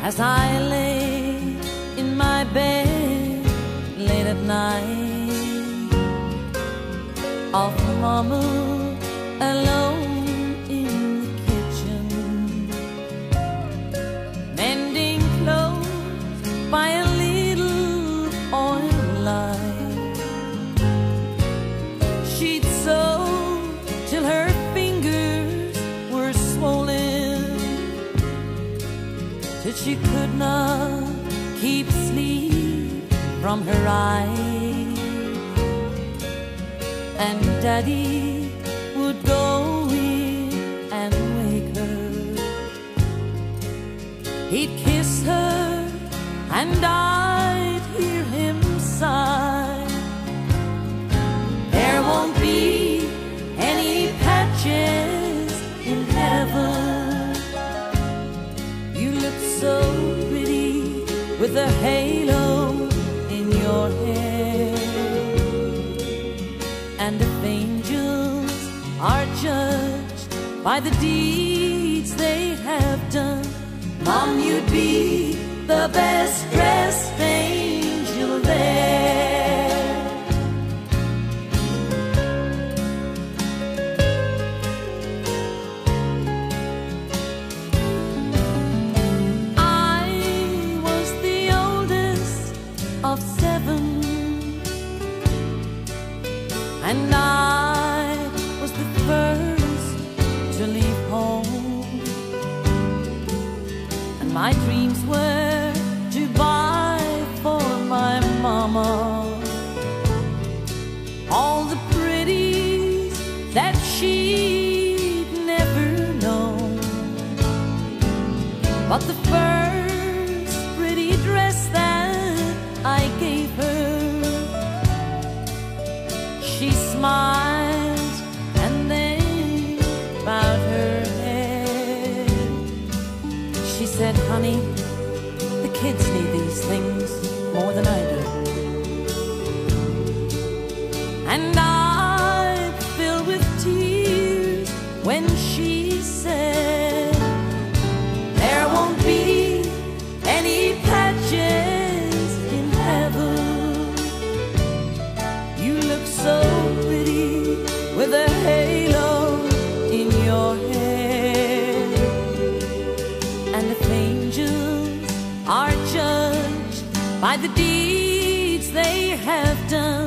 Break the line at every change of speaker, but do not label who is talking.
as I lay in my bed late at night, of Mama alone in the kitchen, mending clothes by a little oil light. She'd sew till her fingers were swollen, till she could not keep sleep from her eyes. And Daddy would go in and wake her. He'd kiss her and I'd hear him sigh, there won't be any patches in heaven. You look so pretty with a halo in your hair, and if angels are judged by the deeds they have done, Mom, you'd be the best dressed angel there. I was the oldest of 7, and I was the first to leave home. And my dreams were to buy for my mama all the pretties that she'd never known. But the first pretty dress that I gave her, she smiled and then bowed her head. She said, honey, the kids need these things more than I do. And I filled with tears when she said, there won't be any patches in heaven. You look so pretty with a halo in your hair, and if angels are judged by the deeds they have done,